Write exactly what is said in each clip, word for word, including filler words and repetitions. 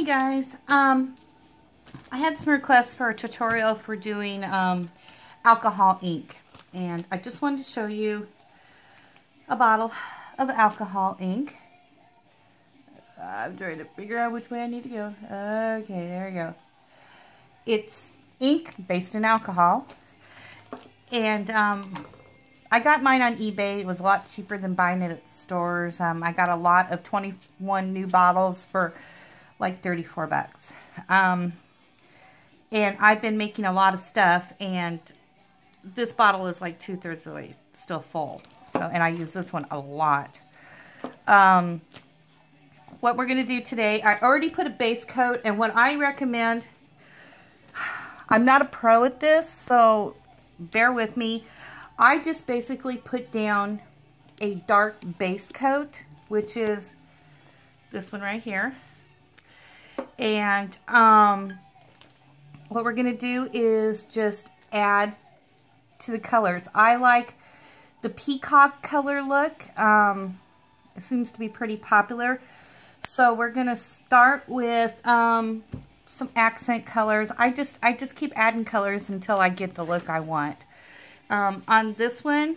Hey guys, um, I had some requests for a tutorial for doing um, alcohol ink, and I just wanted to show you a bottle of alcohol ink. I'm trying to figure out which way I need to go. Okay, there we go. It's ink based in alcohol, and um, I got mine on eBay. It was a lot cheaper than buying it at the stores. Um, I got a lot of twenty-one new bottles for like thirty-four bucks. Um, and I've been making a lot of stuff, and this bottle is like two-thirds of the way still full. So, and I use this one a lot. Um, what we're going to do today, I already put a base coat, and what I recommend, I'm not a pro at this, so bear with me. I just basically put down a dark base coat, which is this one right here. And um, what we're going to do is just add to the colors. I like the peacock color look. Um, it seems to be pretty popular. So we're going to start with um, some accent colors. I just, I just keep adding colors until I get the look I want. Um, on this one,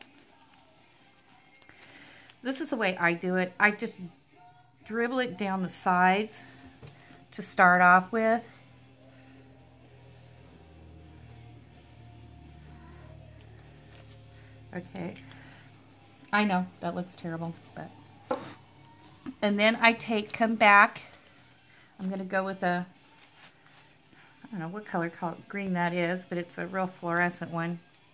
this is the way I do it. I just dribble it down the sides to start off with. Okay. I know, that looks terrible, but... And then I take, come back, I'm going to go with a, I don't know what color green that is, but it's a real fluorescent one.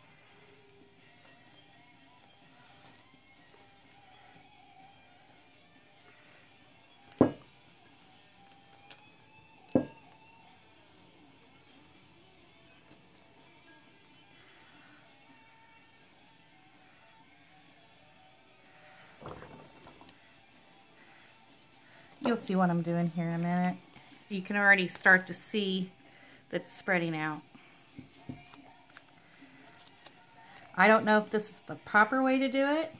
You'll see what I'm doing here in a minute. You can already start to see that it's spreading out. I don't know if this is the proper way to do it.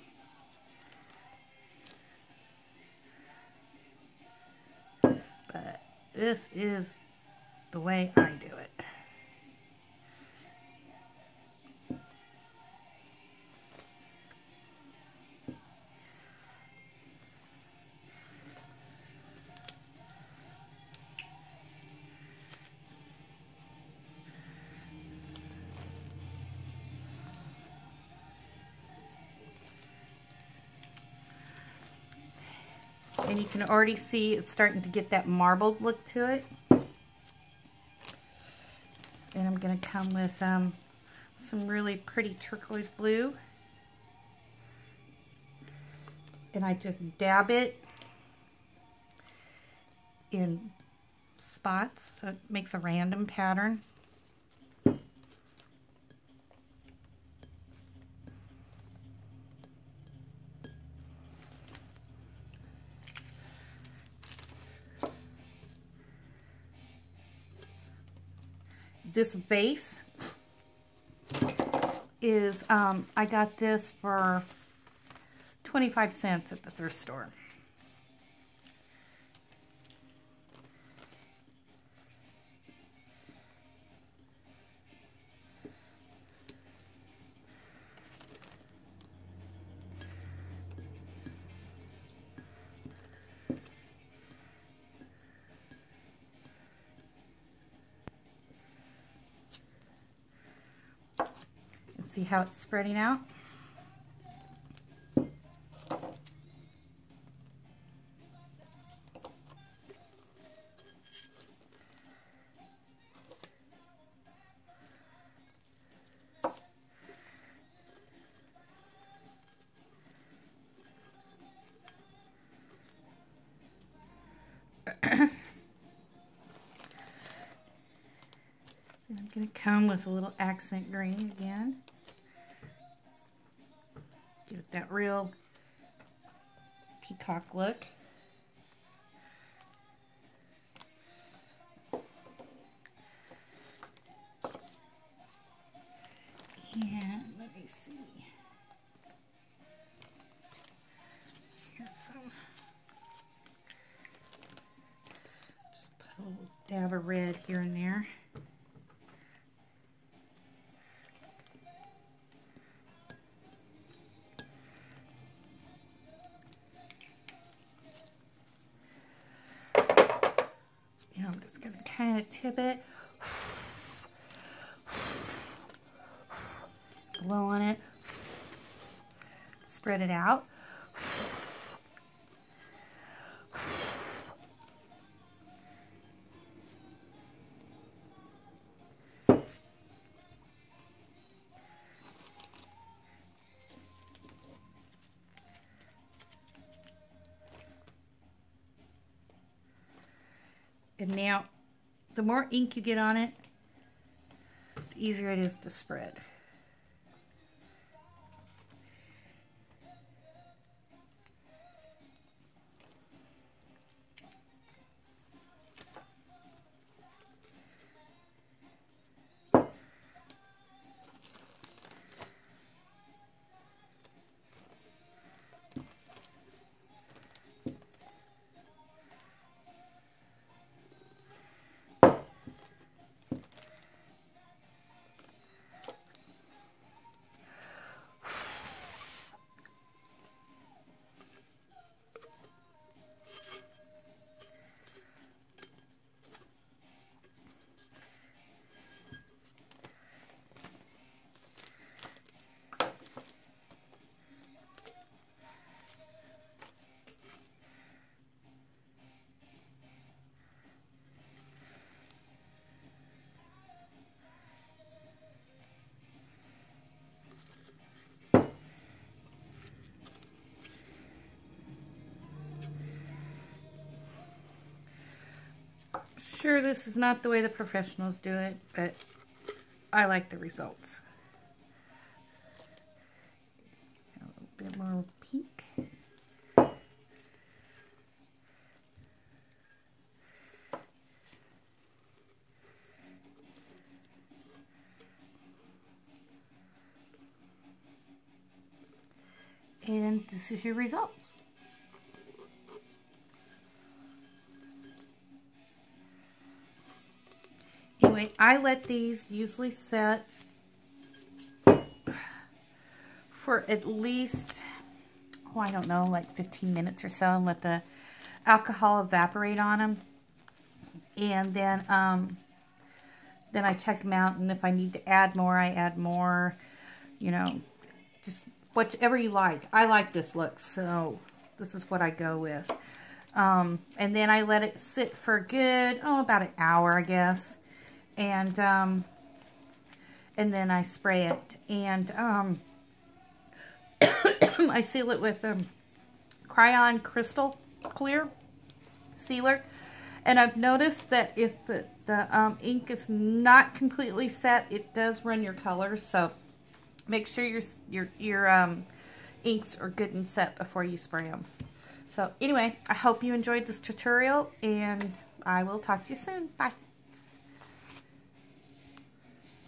But this is the way I do it. And you can already see it's starting to get that marbled look to it. And I'm going to come with um, some really pretty turquoise blue. And I just dab it in spots so it makes a random pattern. This vase is, um, I got this for twenty-five cents at the thrift store. See how it's spreading out? I'm going to come with a little accent green again. Give it that real peacock look. And let me see. Here's some. a little dab of red here and there. And I'm just going to kind of tip it. Blow on it. Spread it out. And now, the more ink you get on it, the easier it is to spread. Sure, this is not the way the professionals do it, but I like the results. A little bit more pink. And this is your results. Anyway, I let these usually set for at least, oh, I don't know, like fifteen minutes or so, and let the alcohol evaporate on them. And then, um, then I check them out, and if I need to add more, I add more. You know, just whichever you like. I like this look, so this is what I go with. Um, and then I let it sit for a good, oh, about an hour, I guess. And, um, and then I spray it. And, um, I seal it with, um, Crayon Crystal Clear Sealer. And I've noticed that if the, the, um, ink is not completely set, it does run your colors. So make sure your, your, your, um, inks are good and set before you spray them. So anyway, I hope you enjoyed this tutorial, and I will talk to you soon. Bye.